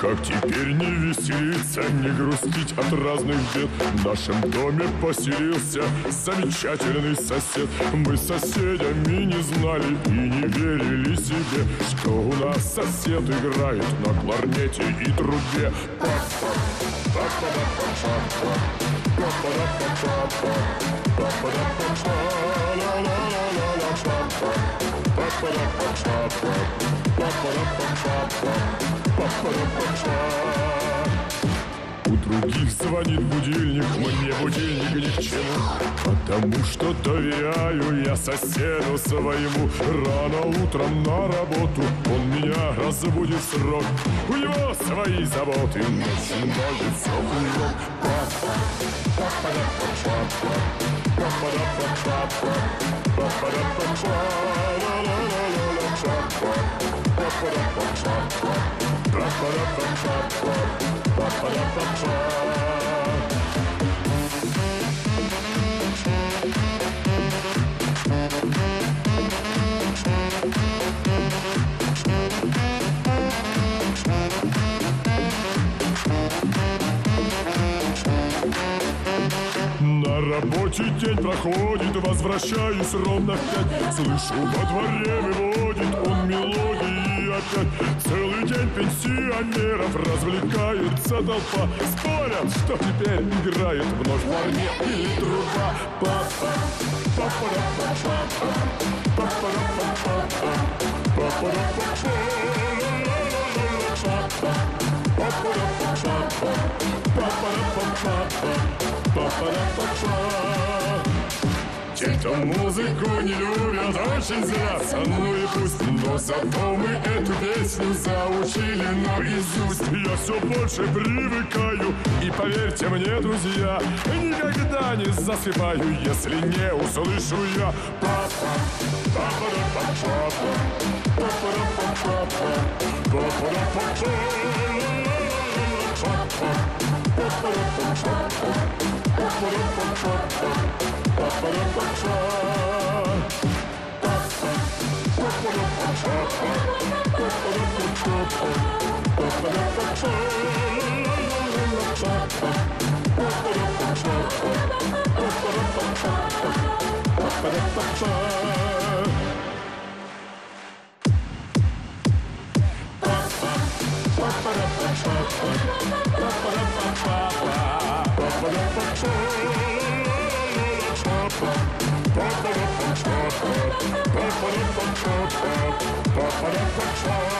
Как теперь не веселиться, не грустить от разных бед? В нашем доме поселился замечательный сосед. Мы соседями не знали и не верили себе, что у нас сосед играет на кларнете и трубе. У других звонит будильник, мне будильник ни к чему, потому что доверяю я соседу своему. Рано утром на работу он меня разбудит в срок. У него свои заботы, начинается урок. На работе день проходит, возвращаюсь ровно в 5. Слышу, во дворе выводит он мелодии опять. Целый день пенсионеров развлекается толпа. Спорят, что теперь играет вновь кларнет или труба. Те, кто музыку не любят, очень злятся, ну и пусть. Но зато мы эту песню заучили наизусть. Я все больше привыкаю, и поверьте мне, друзья, никогда не засыпаю, если не услышу я. Ba-ba-da-ba-ba